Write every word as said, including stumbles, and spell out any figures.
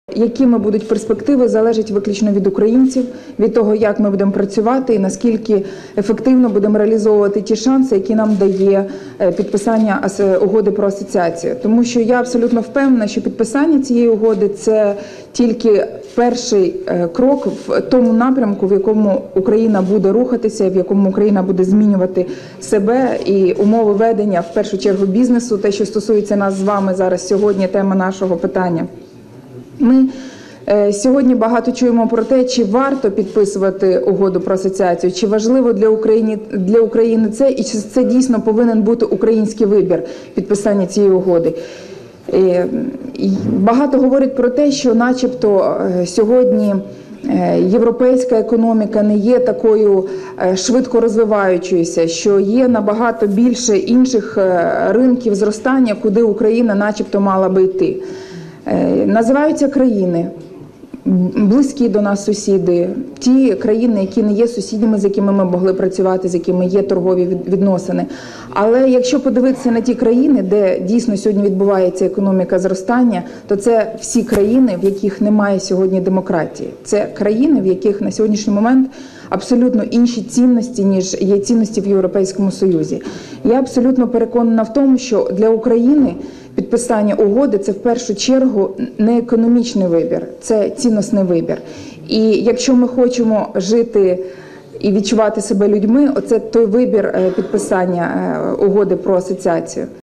Якими будуть перспективи, залежить виключно від українців, від того, як ми будемо працювати і наскільки ефективно будемо реалізовувати ті шанси, які нам дає підписання угоди про асоціацію. Тому що я абсолютно впевнена, що підписання цієї угоди – це тільки перший крок в тому напрямку, в якому Україна буде рухатися, в якому Україна буде змінювати себе і умови ведення, в першу чергу, бізнесу, те, що стосується нас з вами зараз сьогодні, тема нашого питання. Ми е, сьогодні багато чуємо про те, чи варто підписувати угоду про асоціацію, чи важливо для України, для України це, і чи це дійсно повинен бути український вибір підписання цієї угоди. Е, багато говорять про те, що начебто е, сьогодні е, європейська економіка не є такою е, швидко розвиваючоюся, що є набагато більше інших е, ринків зростання, куди Україна начебто мала би йти. Називаються країни, близькі до нас сусіди, ті країни, які не є сусідями, з якими ми могли працювати, з якими є торгові відносини. Але якщо подивитися на ті країни, де дійсно сьогодні відбувається економіка зростання, то це всі країни, в яких немає сьогодні демократії. Це країни, в яких на сьогоднішній момент абсолютно інші цінності, ніж є цінності в Європейському Союзі. Я абсолютно переконана в тому, що для України підписання угоди – це в першу чергу не економічний вибір, це цінностний вибір. І якщо ми хочемо жити і відчувати себе людьми, оце той вибір підписання угоди про асоціацію.